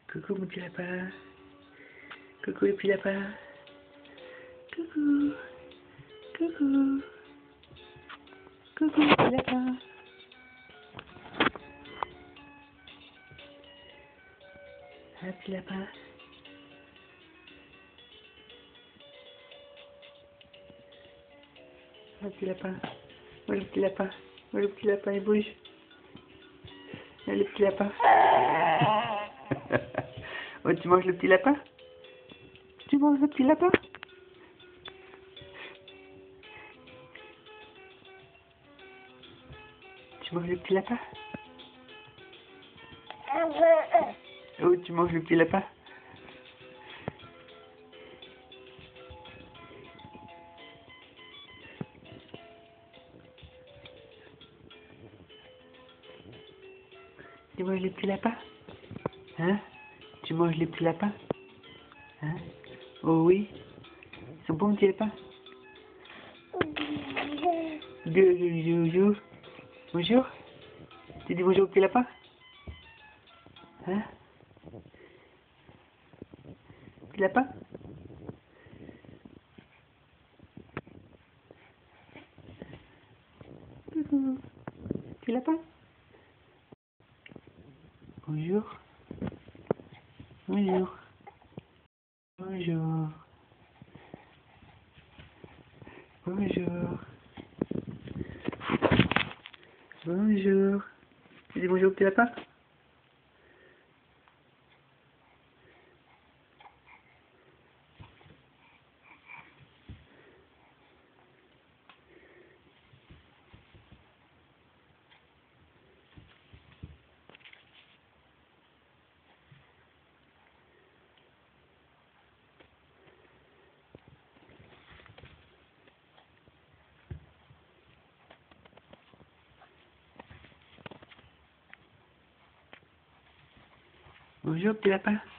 Coucou mon petit lapin. Coucou les petits lapins. Coucou. Coucou. Coucou les petits lapins. Un petit lapin. Un petit lapin. Oh le petit lapin. Oh le petit lapin il bouge. Oh le petit lapin. Oh tu manges le petit lapin? Tu manges le petit lapin? Tu manges le petit lapin? Oh tu manges le petit lapin? Tu manges les petits lapins? Hein? Tu manges les petits lapins? Hein? Oh oui? Ils sont bons les petits lapins? Bonjour. Bonjour. Tu dis bonjour aux petits lapins? Hein? Petit lapin? Coucou. Petit lapin? Bonjour. Bonjour. Bonjour. Bonjour. Bonjour. Tu dis bonjour au petit lapin? Bonjour petit lapin.